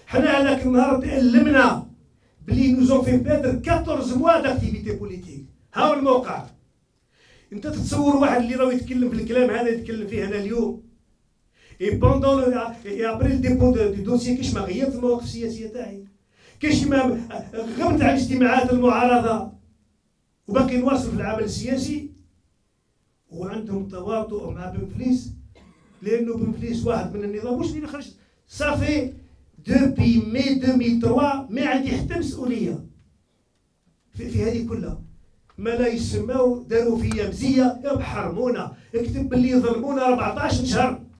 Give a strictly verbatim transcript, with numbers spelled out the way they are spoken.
حنا هذاك النهار تألمنا بلي نوزون في بيتر أربعطاش موا داكتيفيتي بوليتيك. ها هو الموقع. انت تتصور واحد اللي راه يتكلم في الكلام هذا يتكلم فيه انا اليوم اي بوندون اي ابري الديبو دو دوسيي كاش ما غيرت المواقف السياسيه تاعي، كاش ما غبت على اجتماعات المعارضه وباقي نواصل في العمل السياسي. وعندهم تواطؤ مع بن فليس لانه بن فليس واحد من النظام واش اللي خرج صافي دوبي مي ألفين وثلاثة ما عندي حتى مسؤوليه في, في هذه كلها. ما لا يسماو داروا فيا مزيه يا بحرمونا، اكتب باللي ظلمونا أربعطاش شهر